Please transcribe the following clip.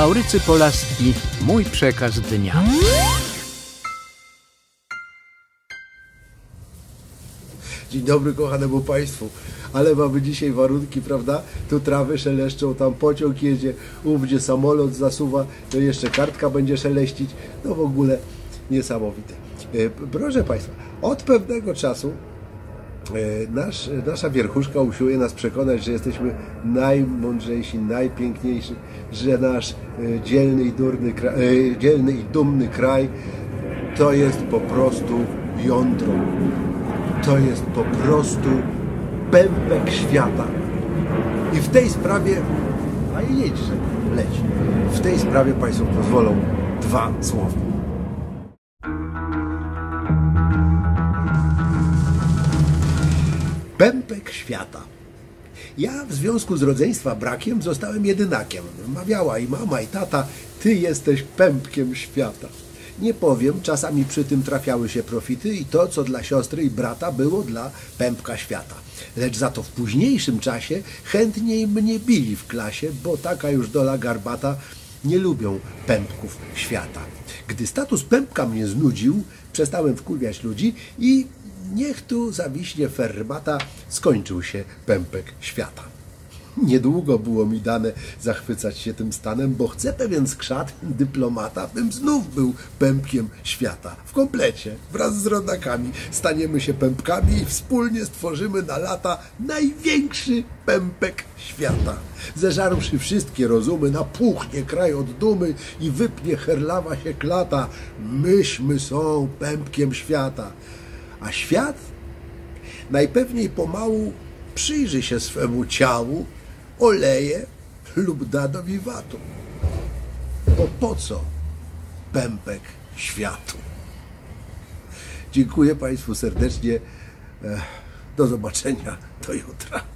Maurycy Polaski, mój przekaz dnia. Dzień dobry kochanemu Państwu, ale mamy dzisiaj warunki, prawda? Tu trawy szeleszczą, tam pociąg jedzie, ówdzie samolot zasuwa, to jeszcze kartka będzie szeleścić, no w ogóle niesamowite. Proszę Państwa, od pewnego czasu nasza wierchuszka usiłuje nas przekonać, że jesteśmy najmądrzejsi, najpiękniejsi, że nasz dzielny i dumny kraj to jest po prostu jądro. To jest po prostu pępek świata. I w tej sprawie, a jedźże, leci. W tej sprawie Państwo pozwolą dwa słowa. Pępek świata. Ja w związku z rodzeństwa brakiem zostałem jedynakiem. Mawiała i mama, i tata, ty jesteś pępkiem świata. Nie powiem, czasami przy tym trafiały się profity i to, co dla siostry i brata, było dla pępka świata. Lecz za to w późniejszym czasie chętniej mnie bili w klasie, bo taka już dola garbata, nie lubią pępków świata. Gdy status pępka mnie znudził, przestałem wkurwiać ludzi i niech tu zawiśnie fermata, skończył się pępek świata. Niedługo było mi dane zachwycać się tym stanem, bo chcę pewien skrzat dyplomata, bym znów był pępkiem świata. W komplecie, wraz z rodakami, staniemy się pępkami i wspólnie stworzymy na lata największy pępek świata. Zeżarłszy wszystkie rozumy, napuchnie kraj od dumy i wypnie herlawa się klata. Myśmy są pępkiem świata. A świat najpewniej pomału przyjrzy się swemu ciału, oleje lub da do wiwatu. Bo po co pępek światu? Dziękuję Państwu serdecznie. Do zobaczenia. Do jutra.